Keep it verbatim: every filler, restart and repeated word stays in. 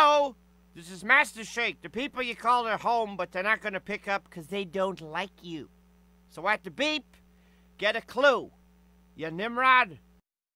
Hello? This is Master Shake, the people you call their home, but they're not gonna pick up because they don't like you. So at the beep, get a clue. You Nimrod?